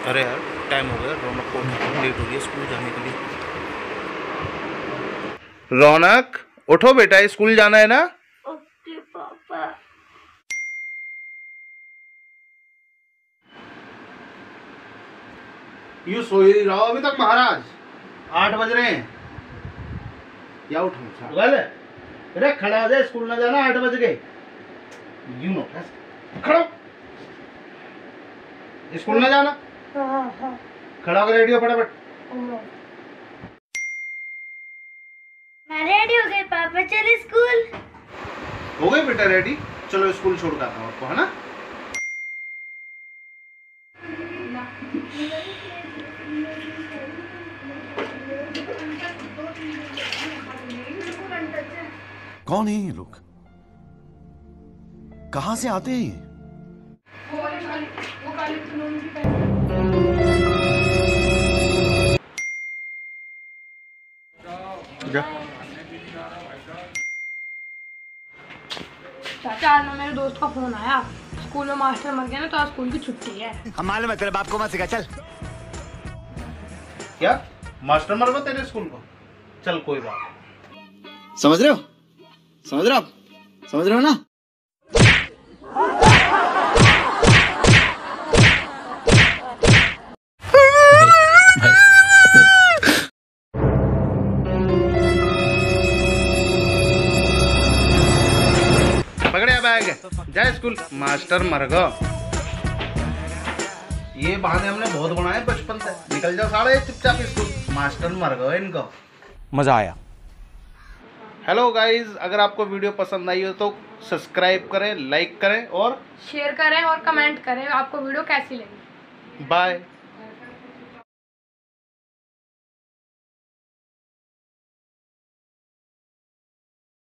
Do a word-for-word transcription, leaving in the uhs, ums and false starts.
अरे यार टाइम हो गया, रौनक को लेट हो गया स्कूल जाने के लिए। रौनक उठो बेटा, स्कूल जाना है ना। ओके पापा। यू सो ही रहो अभी तक महाराज, आठ बज रहे हैं। क्या उठो गल अरे खड़ा हो जाए, स्कूल ना जाना, आठ बज गए। यू नो खड़ो, स्कूल ना जाना। हाँ हाँ। खड़ा होकर रेडी हो फटाफट। मैं रेडी हो गई पापा, चल स्कूल। हो गए बेटा रेडी, चलो स्कूल छोड़ कर आता हूँ आपको, है ना। कौन है ये लोग, कहां से आते हैं ये? चाचा आज ना मेरे दोस्त का फोन आया, स्कूल में मास्टर मर गया ना तो आज स्कूल की छुट्टी है। हम मालूम है तेरे बाप को मत सिखा, चल। क्या मास्टर मर गया तेरे स्कूल को? चल कोई बात। समझ रहे हो, समझ रहे हो आप, समझ रहे हो ना। पकड़े बैग, जाए स्कूल, मास्टर मर गया। ये बहाने हमने बहुत बनाए बचपन से। निकल जाओ साढ़े चुपचाप स्कूल, मास्टर मर गए इनको। मजा आया। हेलो गाइज, अगर आपको वीडियो पसंद आई हो तो सब्सक्राइब करें, लाइक करें और शेयर करें और कमेंट करें आपको वीडियो कैसी लगी। बाय।